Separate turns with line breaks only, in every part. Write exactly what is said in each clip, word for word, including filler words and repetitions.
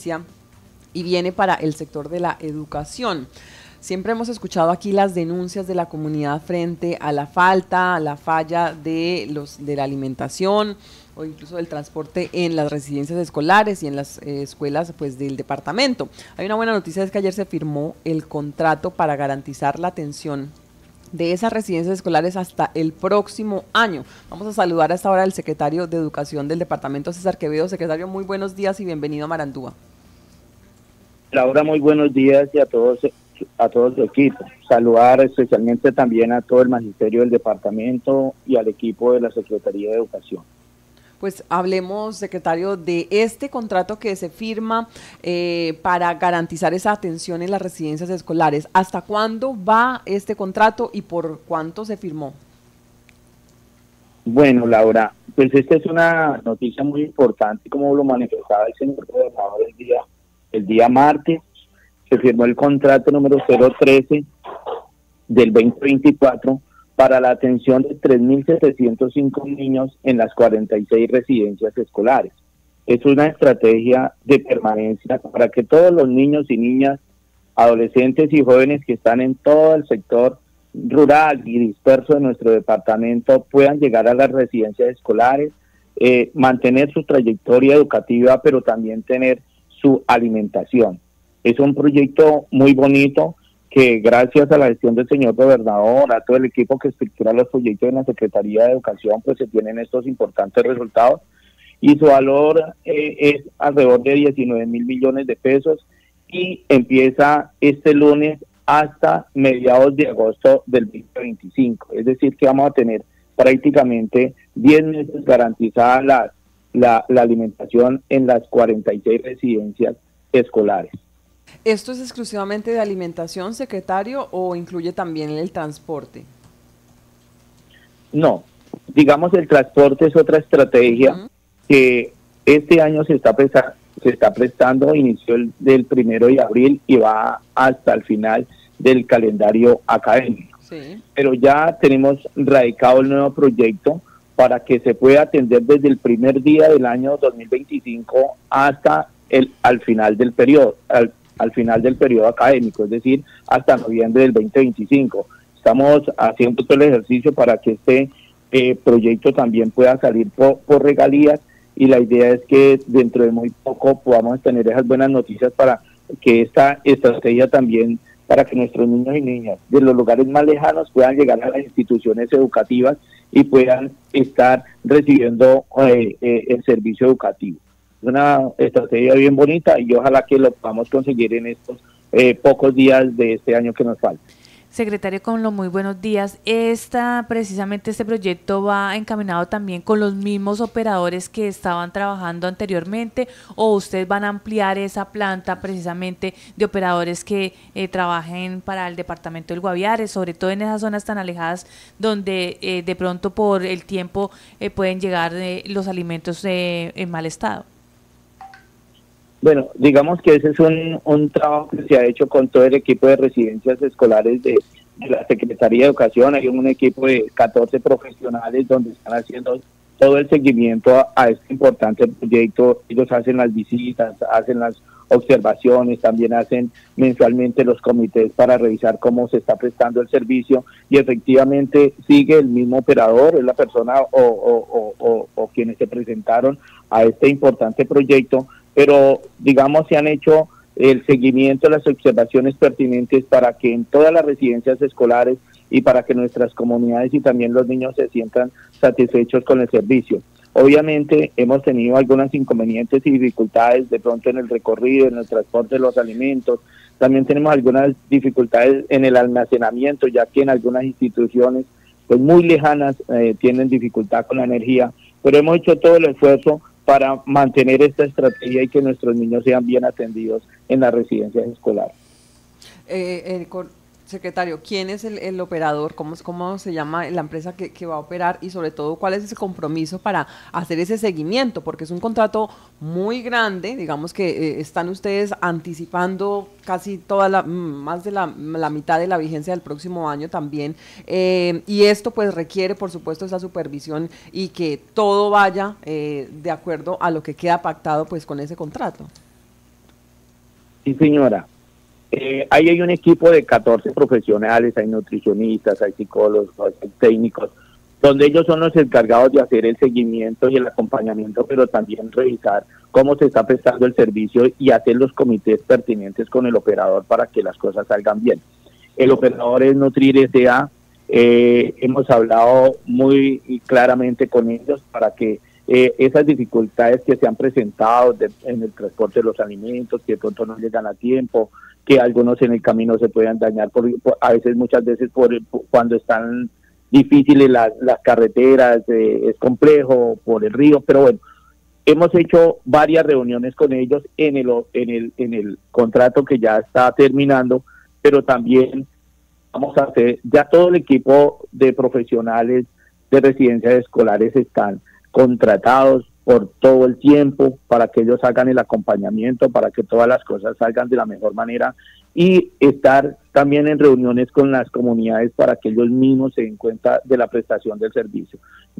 noticia y viene para el sector de la educación. Siempre hemos escuchado aquí las denuncias de la comunidad frente a la falta, a la falla de, los, de la alimentación o incluso del transporte en las residencias escolares y en las eh, escuelas pues, del departamento. Hay una buena noticia, es que ayer se firmó el contrato para garantizar la atención de esas residencias escolares hasta el próximo año. Vamos a saludar a esta hora al secretario de Educación del departamento, César Quevedo. Secretario, muy buenos días y bienvenido a Marandúa.
Laura, muy buenos días y a todos a todo su equipo. Saludar especialmente también a todo el magisterio del departamento y al equipo de la Secretaría de Educación.
Pues hablemos, secretario, de este contrato que se firma eh, para garantizar esa atención en las residencias escolares. ¿Hasta cuándo va este contrato y por cuánto se firmó?
Bueno, Laura, pues esta es una noticia muy importante, como lo manifestaba el señor gobernador el día, el día martes. Se firmó el contrato número cero trece del veinte veinticuatro para la atención de tres mil setecientos cinco niños en las cuarenta y seis residencias escolares. Es una estrategia de permanencia para que todos los niños y niñas, adolescentes y jóvenes que están en todo el sector rural y disperso de nuestro departamento puedan llegar a las residencias escolares, eh, mantener su trayectoria educativa, pero también tener su alimentación. Es un proyecto muy bonito que gracias a la gestión del señor gobernador, a todo el equipo que estructura los proyectos en la Secretaría de Educación, pues se tienen estos importantes resultados y su valor eh, es alrededor de diecinueve mil millones de pesos y empieza este lunes hasta mediados de agosto del veinte veinticinco. Es decir, que vamos a tener prácticamente diez meses garantizada la, la, la alimentación en las cuarenta y seis residencias escolares.
¿Esto es exclusivamente de alimentación, secretario, o incluye también el transporte?
No, digamos el transporte es otra estrategia uh-huh. que este año se está, presta, se está prestando, inició el del primero de abril y va hasta el final del calendario académico. Sí. Pero ya tenemos radicado el nuevo proyecto para que se pueda atender desde el primer día del año dos mil veinticinco hasta el al final del periodo, al, al final del periodo académico, es decir, hasta noviembre del veinte veinticinco. Estamos haciendo todo el ejercicio para que este eh, proyecto también pueda salir por, por regalías y la idea es que dentro de muy poco podamos tener esas buenas noticias para que esta estrategia también, para que nuestros niños y niñas de los lugares más lejanos puedan llegar a las instituciones educativas y puedan estar recibiendo eh, eh, el servicio educativo. Es una estrategia bien bonita y ojalá que lo podamos conseguir en estos eh, pocos días de este año que nos falta.
Secretario, con los muy buenos días. Esta, precisamente este proyecto va encaminado también con los mismos operadores que estaban trabajando anteriormente, o ustedes van a ampliar esa planta precisamente de operadores que eh, trabajen para el departamento del Guaviare, sobre todo en esas zonas tan alejadas donde eh, de pronto por el tiempo eh, pueden llegar eh, los alimentos eh, en mal estado.
Bueno, digamos que ese es un, un trabajo que se ha hecho con todo el equipo de residencias escolares de, de la Secretaría de Educación. Hay un equipo de catorce profesionales donde están haciendo todo el seguimiento a, a este importante proyecto. Ellos hacen las visitas, hacen las observaciones, también hacen mensualmente los comités para revisar cómo se está prestando el servicio y efectivamente sigue el mismo operador, es la persona o, o, o, o, o quienes se presentaron a este importante proyecto, pero digamos se han hecho el seguimiento, las observaciones pertinentes para que en todas las residencias escolares y para que nuestras comunidades y también los niños se sientan satisfechos con el servicio. Obviamente hemos tenido algunos inconvenientes y dificultades de pronto en el recorrido, en el transporte de los alimentos, también tenemos algunas dificultades en el almacenamiento, ya que en algunas instituciones pues muy lejanas eh, tienen dificultad con la energía, pero hemos hecho todo el esfuerzo para mantener esta estrategia y que nuestros niños sean bien atendidos en las residencias escolares.
Eh, eh, con, secretario, ¿quién es el, el operador? ¿Cómo, ¿Cómo se llama la empresa que, que va a operar? Y sobre todo, ¿cuál es ese compromiso para hacer ese seguimiento? Porque es un contrato muy grande, digamos que eh, están ustedes anticipando casi toda la, más de la, la mitad de la vigencia del próximo año también, eh, y esto pues requiere por supuesto esa supervisión y que todo vaya eh, de acuerdo a lo que queda pactado pues con ese contrato.
Sí, señora. Eh, ahí hay un equipo de catorce profesionales, hay nutricionistas, hay psicólogos, hay técnicos, donde ellos son los encargados de hacer el seguimiento y el acompañamiento, pero también revisar cómo se está prestando el servicio y hacer los comités pertinentes con el operador para que las cosas salgan bien. El operador es Nutrir S A, eh, hemos hablado muy claramente con ellos para que eh, esas dificultades que se han presentado de, en el transporte de los alimentos, que de pronto no llegan a tiempo, que algunos en el camino se puedan dañar, por, por, a veces, muchas veces, por, por cuando están difíciles las, las carreteras, eh, es complejo por el río, pero bueno, hemos hecho varias reuniones con ellos en el, en el, en el contrato que ya está terminando, pero también vamos a hacer, ya todo el equipo de profesionales de residencias escolares están contratados por todo el tiempo para que ellos hagan el acompañamiento, para que todas las cosas salgan de la mejor manera y estar también en reuniones con las comunidades para que ellos mismos se den cuenta de la prestación del servicio.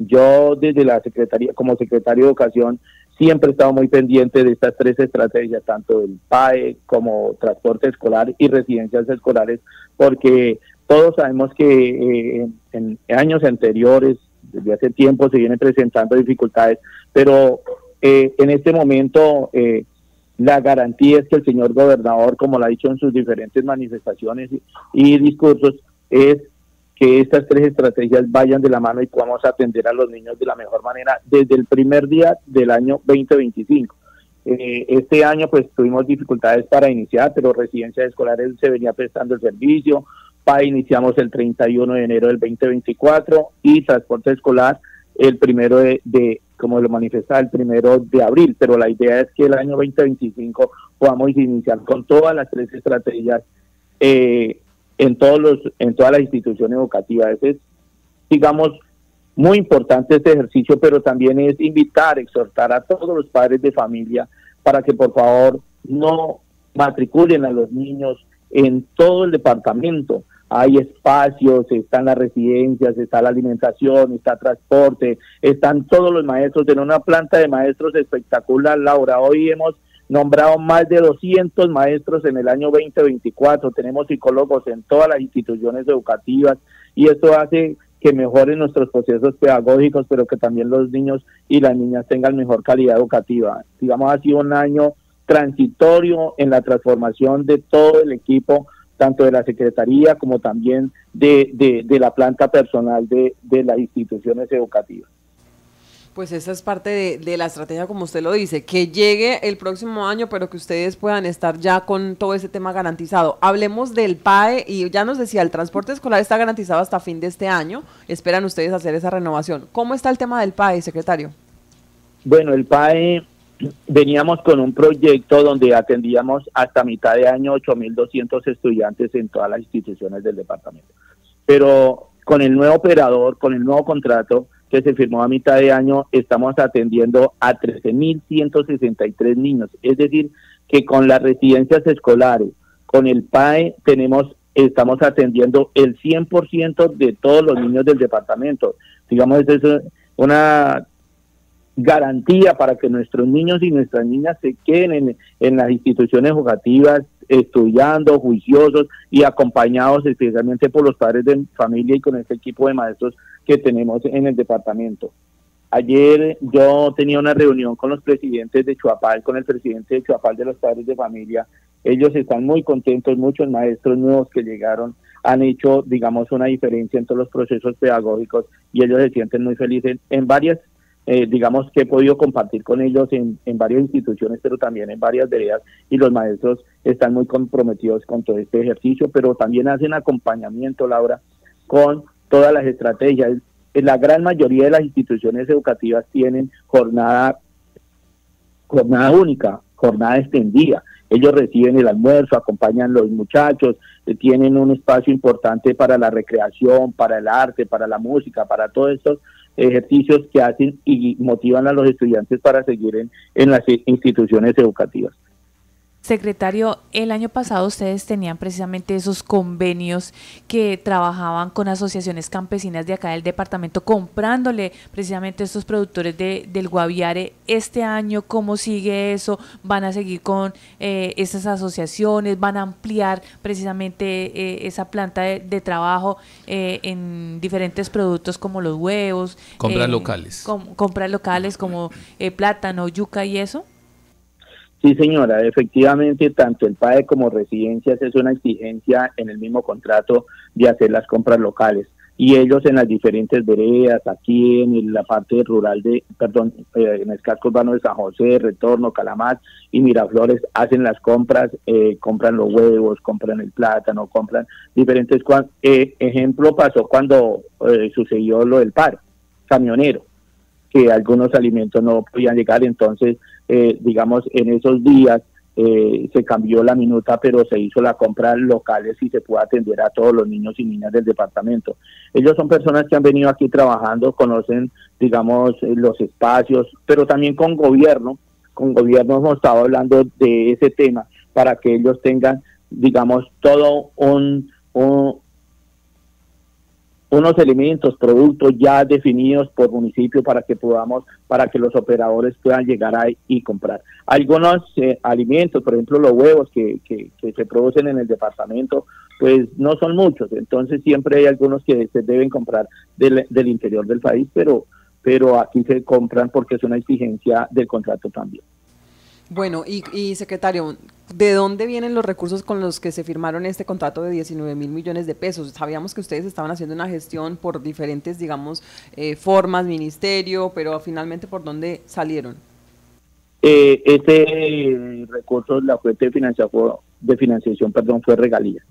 Yo desde la Secretaría, como secretario de Educación, siempre he estado muy pendiente de estas tres estrategias, tanto el P A E como transporte escolar y residencias escolares, porque todos sabemos que eh, en, en años anteriores, desde hace tiempo, se vienen presentando dificultades, pero eh, en este momento eh, la garantía es que el señor gobernador, como lo ha dicho en sus diferentes manifestaciones y, y discursos, es que estas tres estrategias vayan de la mano y podamos atender a los niños de la mejor manera desde el primer día del año veinte veinticinco. Eh, este año pues tuvimos dificultades para iniciar, pero residencias escolares se venía prestando el servicio. P A E iniciamos el treinta y uno de enero del veinte veinticuatro y transporte escolar el primero de, de como lo manifestaba, el primero de abril, pero la idea es que el año veinte veinticinco podamos iniciar con todas las tres estrategias eh, en todos los en todas las instituciones educativas. Es, digamos, muy importante este ejercicio, pero también es invitar, exhortar a todos los padres de familia para que por favor no matriculen a los niños en todo el departamento. Hay espacios, están las residencias, está la alimentación, está transporte, están todos los maestros, en una planta de maestros espectacular, Laura. Hoy hemos nombrado más de doscientos maestros en el año veinte veinticuatro, tenemos psicólogos en todas las instituciones educativas y esto hace que mejoren nuestros procesos pedagógicos, pero que también los niños y las niñas tengan mejor calidad educativa. Digamos, ha sido un año transitorio en la transformación de todo el equipo, tanto de la Secretaría como también de, de, de la planta personal de, de las instituciones educativas.
Pues esa es parte de, de la estrategia, como usted lo dice, que llegue el próximo año, pero que ustedes puedan estar ya con todo ese tema garantizado. Hablemos del P A E, y ya nos decía, el transporte escolar está garantizado hasta fin de este año. Esperan ustedes hacer esa renovación. ¿Cómo está el tema del P A E, secretario?
Bueno, el P A E, veníamos con un proyecto donde atendíamos hasta mitad de año ocho mil doscientos estudiantes en todas las instituciones del departamento. Pero con el nuevo operador, con el nuevo contrato que se firmó a mitad de año, estamos atendiendo a trece mil ciento sesenta y tres niños. Es decir, que con las residencias escolares, con el P A E, tenemos, estamos atendiendo el cien por ciento de todos los niños del departamento. Digamos, es una garantía para que nuestros niños y nuestras niñas se queden en, en las instituciones educativas, estudiando, juiciosos y acompañados especialmente por los padres de familia y con este equipo de maestros que tenemos en el departamento. Ayer yo tenía una reunión con los presidentes de Chuapal, con el presidente de Chuapal de los padres de familia. Ellos están muy contentos, muchos maestros nuevos que llegaron han hecho, digamos, una diferencia en todos los procesos pedagógicos y ellos se sienten muy felices en varias Eh, digamos que he podido compartir con ellos en, en varias instituciones, pero también en varias veredas, y los maestros están muy comprometidos con todo este ejercicio, pero también hacen acompañamiento, Laura, con todas las estrategias. La gran mayoría de las instituciones educativas tienen jornada, jornada única, jornada extendida. Ellos reciben el almuerzo, acompañan los muchachos, eh, tienen un espacio importante para la recreación, para el arte, para la música, para todos estos ejercicios que hacen y motivan a los estudiantes para seguir en, en las instituciones educativas.
Secretario, el año pasado ustedes tenían precisamente esos convenios que trabajaban con asociaciones campesinas de acá del departamento, comprándole precisamente estos productores de, del Guaviare. Este año, ¿cómo sigue eso? ¿Van a seguir con eh, esas asociaciones? ¿Van a ampliar precisamente eh, esa planta de, de trabajo eh, en diferentes productos como los huevos?
Compras
eh,
locales.
Com, compras locales como eh, plátano, yuca y eso.
Sí, señora, efectivamente, tanto el P A E como Residencias es una exigencia en el mismo contrato de hacer las compras locales. Y ellos en las diferentes veredas, aquí en la parte rural de, perdón, eh, en el casco urbano de San José, Retorno, Calamar y Miraflores, hacen las compras, eh, compran los huevos, compran el plátano, compran diferentes. Eh, ejemplo pasó cuando eh, sucedió lo del paro camionero, que algunos alimentos no podían llegar, entonces, eh, digamos, en esos días eh, se cambió la minuta, pero se hizo la compra locales y se pudo atender a todos los niños y niñas del departamento. Ellos son personas que han venido aquí trabajando, conocen, digamos, los espacios, pero también con gobierno, con gobierno hemos estado hablando de ese tema, para que ellos tengan, digamos, todo un... un unos elementos, productos ya definidos por municipio para que podamos, para que los operadores puedan llegar ahí y comprar. Algunos eh, alimentos, por ejemplo los huevos que, que, que se producen en el departamento, pues no son muchos, entonces siempre hay algunos que se deben comprar del, del interior del país, pero, pero aquí se compran porque es una exigencia del contrato también.
Bueno, y, y secretario, ¿de dónde vienen los recursos con los que se firmaron este contrato de diecinueve mil millones de pesos? Sabíamos que ustedes estaban haciendo una gestión por diferentes, digamos, eh, formas, ministerio, pero finalmente, ¿por dónde salieron?
Eh, este recurso, la fuente de financiación, de financiación, perdón, fue regalías.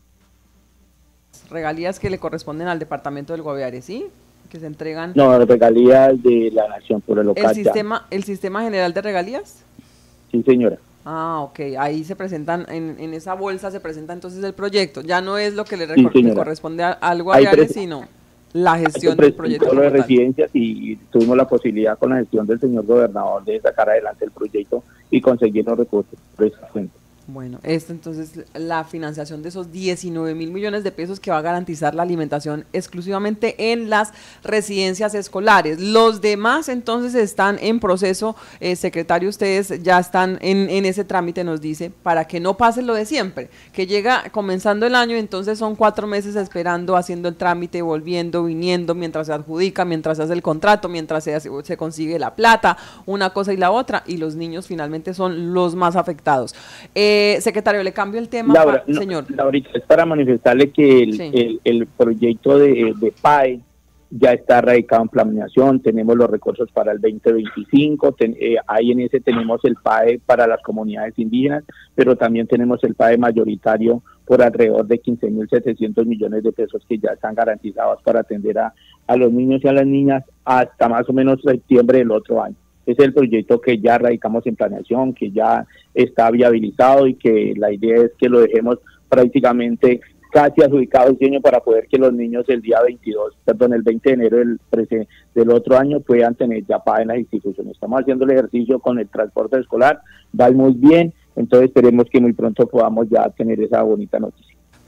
Regalías que le corresponden al departamento del Guaviare, ¿sí? Que se entregan.
No, regalías de la nación por el local.
¿El sistema, el sistema general de regalías?
Sí, señora.
Ah, ok, ahí se presentan, en, en esa bolsa se presenta entonces el proyecto, ya no es lo que le,
sí,
le corresponde a, al Guaviare, sino la gestión del proyecto.
Lo de residencias y tuvimos la posibilidad con la gestión del señor gobernador de sacar adelante el proyecto y conseguir los recursos por esa fuente.
Bueno, esto entonces la financiación de esos diecinueve mil millones de pesos que va a garantizar la alimentación exclusivamente en las residencias escolares. Los demás entonces están en proceso, eh, secretario, ustedes ya están en, en ese trámite, nos dice, para que no pase lo de siempre, que llega comenzando el año, entonces son cuatro meses esperando, haciendo el trámite, volviendo, viniendo, mientras se adjudica, mientras se hace el contrato, mientras se, hace, se consigue la plata, una cosa y la otra, y los niños finalmente son los más afectados. Eh, Eh, secretario, le cambio el tema,
Laura,
pa,
no,
señor.
Laurita, es para manifestarle que el, sí. el, el proyecto de, de P A E ya está radicado en planeación, tenemos los recursos para el veinte veinticinco, ten, eh, ahí en ese tenemos el P A E para las comunidades indígenas, pero también tenemos el P A E mayoritario por alrededor de quince mil setecientos millones de pesos que ya están garantizados para atender a, a los niños y a las niñas hasta más o menos septiembre del otro año. Es el proyecto que ya radicamos en planeación, que ya está viabilizado y que la idea es que lo dejemos prácticamente casi adjudicado el diseño para poder que los niños el día veintidós, perdón, el veinte de enero del, del otro año puedan tener ya P A E en las instituciones. Estamos haciendo el ejercicio con el transporte escolar, va muy bien, entonces esperemos que muy pronto podamos ya tener esa bonita noticia.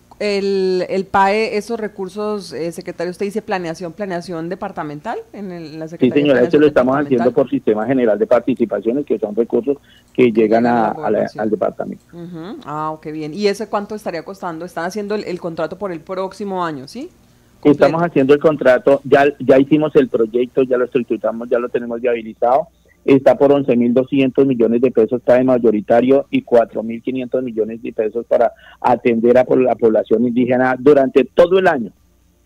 El, el P A E, esos recursos, eh, secretario, usted dice planeación, planeación departamental en, el, en la Secretaría.
Sí, señora, eso lo estamos haciendo por Sistema General de Participaciones, que son recursos que llegan a, a la, al departamento.
Uh-huh. Ah, ok, bien. ¿Y ese cuánto estaría costando? Están haciendo el, el contrato por el próximo año, ¿sí? Completo.
Estamos haciendo el contrato, ya, ya hicimos el proyecto, ya lo estructuramos, ya lo tenemos viabilizado. Está por once mil doscientos millones de pesos P A E mayoritario y cuatro mil quinientos millones de pesos para atender a la población indígena durante todo el año.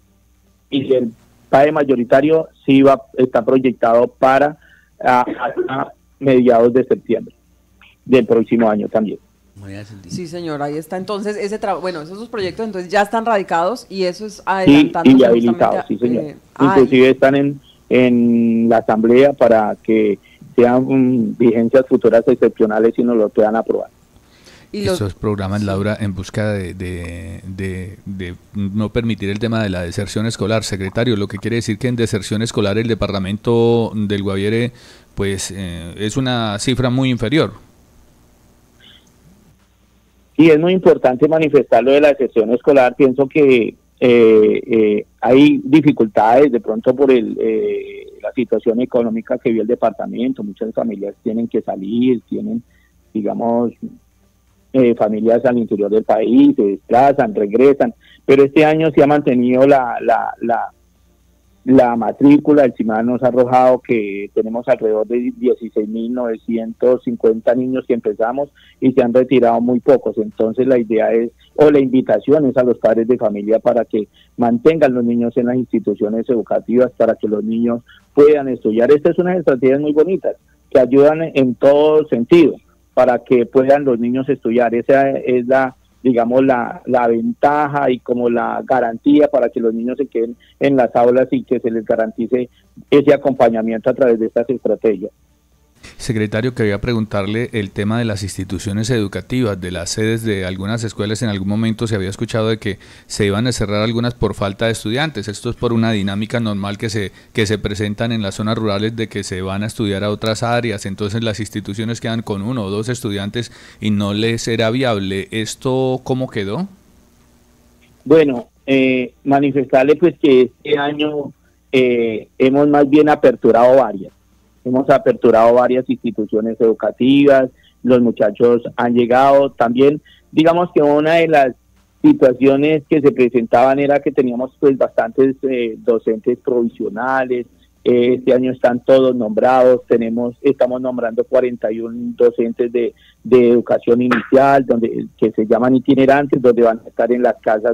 Y el P A E mayoritario sí va, está proyectado para a, a mediados de septiembre del próximo año también.
Sí, señor, ahí está. Entonces, ese trabajo, bueno, esos proyectos entonces ya están radicados y eso es adelantando.
Sí, y habilitados, sí, señor. Eh, Inclusive ay. están en, en la asamblea para que sean um, vigencias futuras excepcionales y nos lo puedan aprobar.
Y los, Esos programas, Laura, en busca de, de, de, de no permitir el tema de la deserción escolar. Secretario, lo que quiere decir que en deserción escolar el departamento del Guaviare pues eh, es una cifra muy inferior.
Sí, es muy importante manifestar lo de la deserción escolar. Pienso que eh, eh, hay dificultades de pronto por el, eh, la situación económica que vive el departamento. Muchas familias tienen que salir, tienen, digamos, eh, familias al interior del país, se desplazan, regresan, pero este año se ha mantenido la, la, la, la matrícula. El CIMAN nos ha arrojado que tenemos alrededor de dieciséis mil novecientos cincuenta niños que empezamos y se han retirado muy pocos. Entonces la idea es, o la invitación es a los padres de familia para que mantengan los niños en las instituciones educativas, para que los niños puedan estudiar. Esta es una estrategia muy bonita que ayudan en todo sentido para que puedan los niños estudiar. Esa es la, digamos, la, la ventaja y como la garantía para que los niños se queden en las aulas y que se les garantice ese acompañamiento a través de estas estrategias.
Secretario, quería preguntarle el tema de las instituciones educativas, de las sedes de algunas escuelas. En algún momento se había escuchado de que se iban a cerrar algunas por falta de estudiantes. Esto es por una dinámica normal que se que se presentan en las zonas rurales, de que se van a estudiar a otras áreas, entonces las instituciones quedan con uno o dos estudiantes y no les era viable. ¿Esto cómo quedó?
Bueno, eh, manifestarle pues que este año eh, hemos más bien aperturado varias. Hemos aperturado varias instituciones educativas, los muchachos han llegado. También, digamos que una de las situaciones que se presentaban era que teníamos pues bastantes eh, docentes provisionales. Eh, este año están todos nombrados, tenemos, estamos nombrando cuarenta y uno docentes de, de educación inicial, donde que se llaman itinerantes, donde van a estar en las casas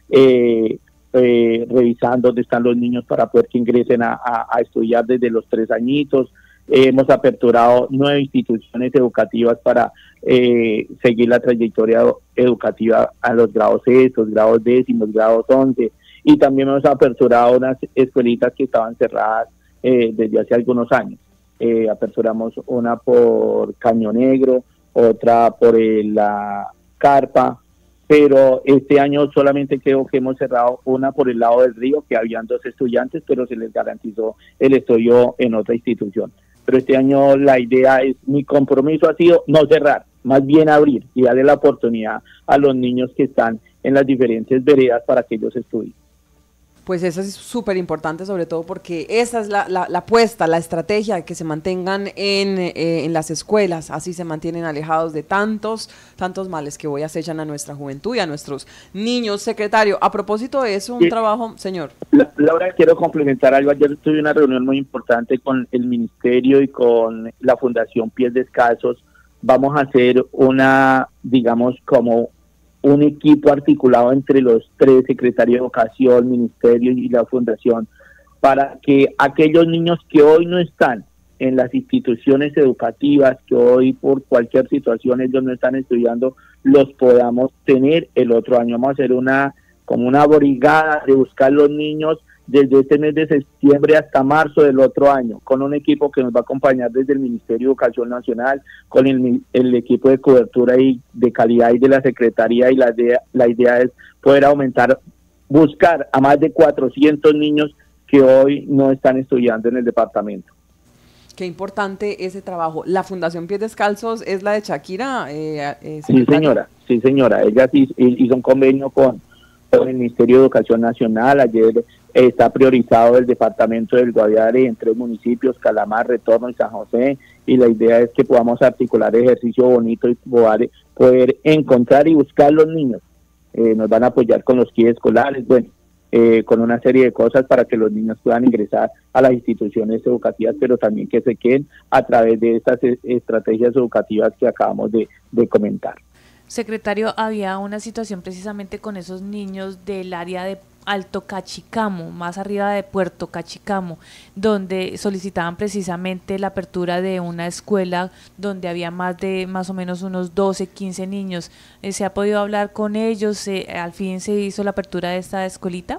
eh, eh, revisando dónde están los niños para poder que ingresen a, a, a estudiar desde los tres añitos. Eh, hemos aperturado nueve instituciones educativas para eh, seguir la trayectoria educativa a los grados sextos, grados décimos, grados once, y también hemos aperturado unas escuelitas que estaban cerradas eh, desde hace algunos años. Eh, aperturamos una por Caño Negro, otra por el, la Carpa, pero este año solamente creo que hemos cerrado una por el lado del río, que habían dos estudiantes, pero se les garantizó el estudio en otra institución. Pero este año la idea es, mi compromiso ha sido no cerrar, más bien abrir y darle la oportunidad a los niños que están en las diferentes veredas para que ellos estudien.
Pues eso es súper importante, sobre todo porque esa es la, la, la apuesta, la estrategia, que se mantengan en, eh, en las escuelas, así se mantienen alejados de tantos, tantos males que hoy acechan a nuestra juventud y a nuestros niños. Secretario, a propósito de eso, un sí. trabajo, señor.
La, Laura, quiero complementar algo. Ayer tuve una reunión muy importante con el Ministerio y con la Fundación Pies Descalzos. Vamos a hacer una, digamos, como un equipo articulado entre los tres, Secretaría de Educación, Ministerio y la Fundación, para que aquellos niños que hoy no están en las instituciones educativas, que hoy por cualquier situación ellos no están estudiando, los podamos tener el otro año. Vamos a hacer una como una brigada de buscar los niños desde este mes de septiembre hasta marzo del otro año, con un equipo que nos va a acompañar desde el Ministerio de Educación Nacional, con el, el equipo de cobertura y de calidad y de la Secretaría, y la idea, la idea es poder aumentar, buscar a más de cuatrocientos niños que hoy no están estudiando en el departamento.
Qué importante ese trabajo. ¿La Fundación Pies Descalzos es la de Shakira? Eh, eh,
sí, señora, sí, señora. Ella sí hizo un convenio con, con el Ministerio de Educación Nacional. Ayer está priorizado el departamento del Guaviare en tres municipios, Calamar, Retorno y San José, y la idea es que podamos articular ejercicio bonito y poder, poder encontrar y buscar los niños. Eh, nos van a apoyar con los kits escolares, bueno, eh, con una serie de cosas para que los niños puedan ingresar a las instituciones educativas, pero también que se queden a través de estas estrategias educativas que acabamos de, de comentar.
Secretario, había una situación precisamente con esos niños del área de Alto Cachicamo, más arriba de Puerto Cachicamo, donde solicitaban precisamente la apertura de una escuela donde había más de más o menos unos doce, quince niños. ¿Se ha podido hablar con ellos? ¿Al fin se hizo la apertura de esta escuelita?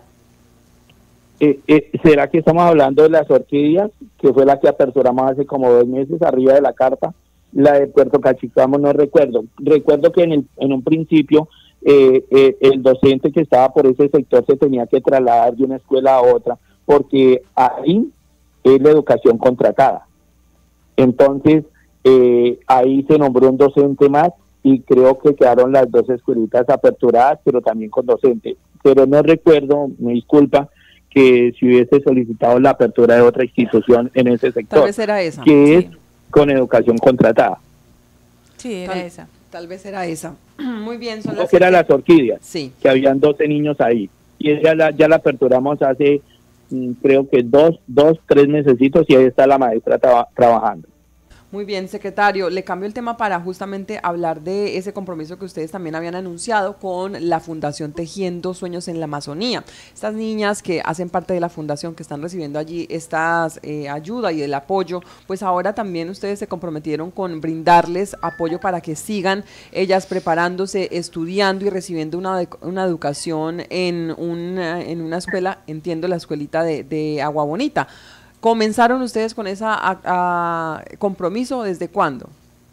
Eh, eh, ¿Será que estamos hablando de las orquídeas, que fue la que aperturamos hace como dos meses arriba de la carpa? La de Puerto Cachicamo no recuerdo. Recuerdo que en, el, en un principio eh, eh, el docente que estaba por ese sector se tenía que trasladar de una escuela a otra, porque ahí es la educación contratada. Entonces, eh, ahí se nombró un docente más y creo que quedaron las dos escuelitas aperturadas, pero también con docente. Pero no recuerdo, me disculpa, que si hubiese solicitado la apertura de otra institución en ese sector.
Tal vez era esa.
Que
sí.
es con educación contratada.
Sí, era
tal,
esa.
Tal vez era esa. Muy bien, son
No,
las
que eran las orquídeas,
sí.
que habían doce niños ahí. Y ella la, ya la aperturamos hace, mm, creo que dos, dos, tres mesecitos, y ahí está la maestra tra trabajando.
Muy bien, secretario, le cambio el tema para justamente hablar de ese compromiso que ustedes también habían anunciado con la Fundación Tejiendo Sueños en la Amazonía. Estas niñas que hacen parte de la fundación, que están recibiendo allí estas eh, ayuda y el apoyo, pues ahora también ustedes se comprometieron con brindarles apoyo para que sigan ellas preparándose, estudiando y recibiendo una, una educación en una, en una escuela, entiendo la escuelita de, de Agua Bonita. ¿Comenzaron ustedes con ese compromiso desde cuándo?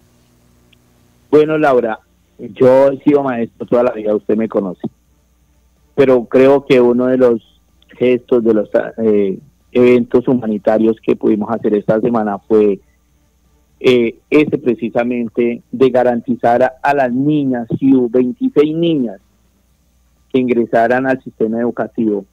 Bueno, Laura, yo he sido maestro toda la vida, usted me conoce, pero creo que uno de los gestos, de los eh, eventos humanitarios que pudimos hacer esta semana fue eh, ese precisamente de garantizar a, a las niñas, si hubo veintiséis niñas que ingresaran al sistema educativo.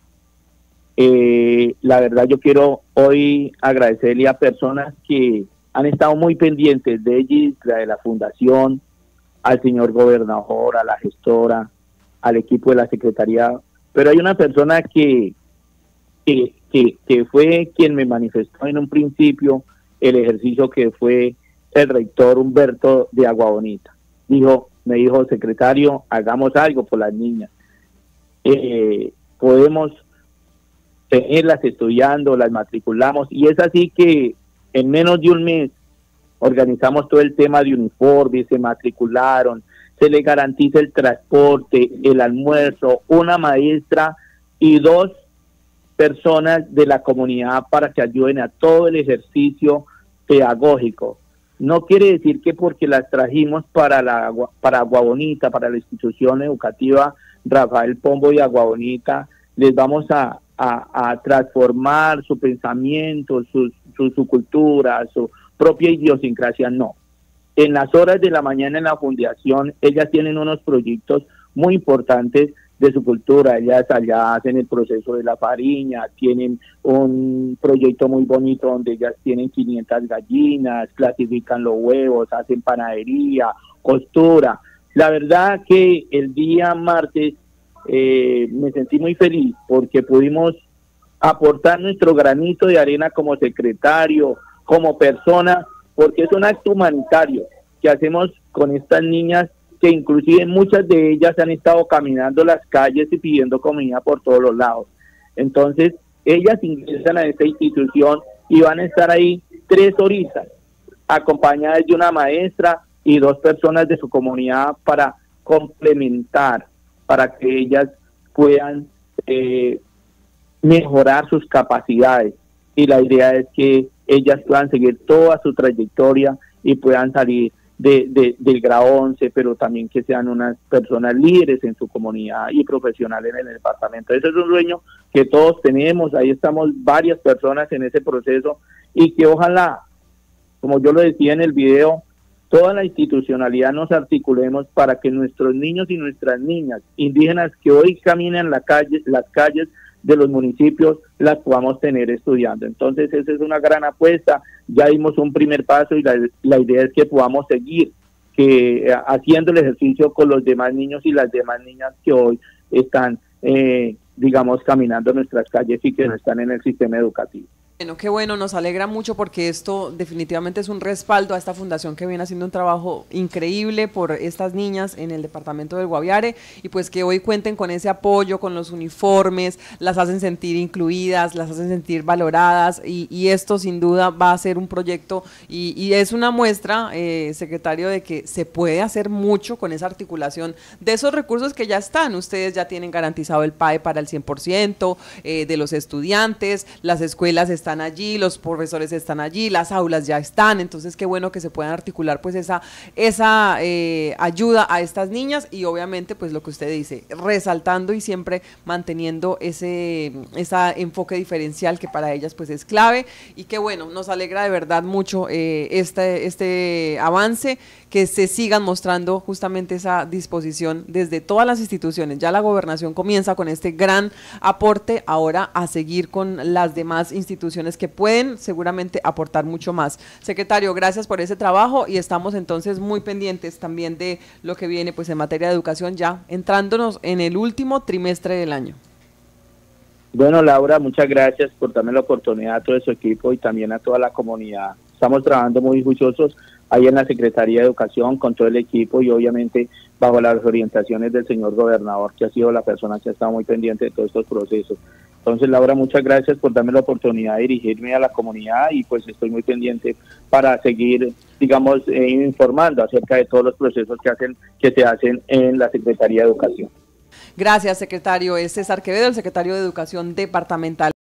Eh, la verdad yo quiero hoy agradecerle a personas que han estado muy pendientes de ella, de la fundación, al señor gobernador, a la gestora, al equipo de la secretaría, pero hay una persona que, que, que, que fue quien me manifestó en un principio el ejercicio, que fue el rector Humberto de Agua Bonita. Dijo, me dijo, secretario, hagamos algo por las niñas. Eh, podemos tenerlas estudiando, las matriculamos, y es así que en menos de un mes organizamos todo el tema de uniformes, se matricularon, se le garantiza el transporte, el almuerzo, una maestra y dos personas de la comunidad para que ayuden a todo el ejercicio pedagógico. No quiere decir que porque las trajimos para la para Agua Bonita, para la institución educativa Rafael Pombo y Agua Bonita, les vamos a A, a transformar su pensamiento, su, su, su cultura, su propia idiosincrasia, no. En las horas de la mañana en la fundación, ellas tienen unos proyectos muy importantes de su cultura. Ellas allá hacen el proceso de la fariña, tienen un proyecto muy bonito donde ellas tienen quinientas gallinas, clasifican los huevos, hacen panadería, costura. La verdad que el día martes Eh, me sentí muy feliz porque pudimos aportar nuestro granito de arena como secretario, como persona, porque es un acto humanitario que hacemos con estas niñas, que inclusive muchas de ellas han estado caminando las calles y pidiendo comida por todos los lados. Entonces ellas ingresan a esta institución y van a estar ahí tres horitas acompañadas de una maestra y dos personas de su comunidad para complementar, para que ellas puedan eh, mejorar sus capacidades, y la idea es que ellas puedan seguir toda su trayectoria y puedan salir de, de, del grado once, pero también que sean unas personas líderes en su comunidad y profesionales en el departamento. Ese es un sueño que todos tenemos, ahí estamos varias personas en ese proceso, y que ojalá, como yo lo decía en el video, toda la institucionalidad nos articulemos para que nuestros niños y nuestras niñas indígenas que hoy caminan la calle, las calles de los municipios, las podamos tener estudiando. Entonces esa es una gran apuesta, ya dimos un primer paso, y la, la idea es que podamos seguir que eh, haciendo el ejercicio con los demás niños y las demás niñas que hoy están, eh, digamos, caminando nuestras calles y que no están en el sistema educativo.
Bueno, qué bueno, nos alegra mucho porque esto definitivamente es un respaldo a esta fundación que viene haciendo un trabajo increíble por estas niñas en el departamento del Guaviare, y pues que hoy cuenten con ese apoyo, con los uniformes, las hacen sentir incluidas, las hacen sentir valoradas, y, y esto sin duda va a ser un proyecto y, y es una muestra, eh, secretario, de que se puede hacer mucho con esa articulación de esos recursos que ya están. Ustedes ya tienen garantizado el P A E para el cien por ciento eh, de los estudiantes, las escuelas están están allí, los profesores están allí, las aulas ya están, entonces qué bueno que se puedan articular pues esa, esa eh, ayuda a estas niñas y obviamente pues lo que usted dice, resaltando y siempre manteniendo ese, ese enfoque diferencial que para ellas pues es clave y que bueno, nos alegra de verdad mucho eh, este, este avance, que se sigan mostrando justamente esa disposición desde todas las instituciones. Ya la gobernación comienza con este gran aporte, ahora a seguir con las demás instituciones que pueden seguramente aportar mucho más. Secretario, gracias por ese trabajo y estamos entonces muy pendientes también de lo que viene pues en materia de educación, ya entrándonos en el último trimestre del año.
Bueno, Laura, muchas gracias por darme la oportunidad a todo su equipo y también a toda la comunidad. Estamos trabajando muy juiciosos ahí en la Secretaría de Educación con todo el equipo y obviamente bajo las orientaciones del señor gobernador, que ha sido la persona que ha estado muy pendiente de todos estos procesos. Entonces, Laura, muchas gracias por darme la oportunidad de dirigirme a la comunidad y pues estoy muy pendiente para seguir, digamos, eh, informando acerca de todos los procesos que hacen, que se hacen en la Secretaría de Educación.
Gracias, secretario. Es César Quevedo, el secretario de Educación Departamental.